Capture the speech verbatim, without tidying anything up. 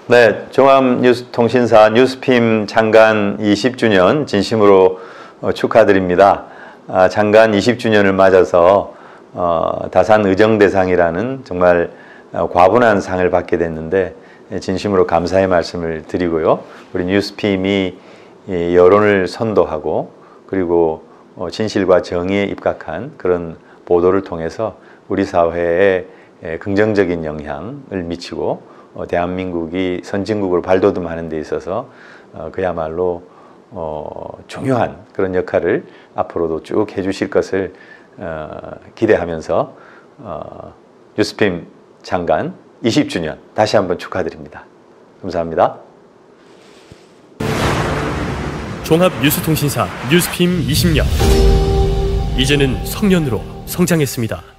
네, 종합뉴스통신사 뉴스핌 창간 이십 주년 진심으로 어, 축하드립니다. 아, 창간 이십 주년을 맞아서 어, 다산 의정대상이라는 정말 어, 과분한 상을 받게 됐는데 진심으로 감사의 말씀을 드리고요. 우리 뉴스핌이 이 여론을 선도하고 그리고 어, 진실과 정의에 입각한 그런 보도를 통해서 우리 사회에 에, 긍정적인 영향을 미치고 어, 대한민국이 선진국으로 발돋움하는 데 있어서 어, 그야말로 어, 중요한 그런 역할을 앞으로도 쭉 해주실 것을 어, 기대하면서 어, 뉴스핌 창간 이십 주년 다시 한번 축하드립니다. 감사합니다. 종합뉴스통신사 뉴스핌 이십 년, 이제는 성년으로 성장했습니다.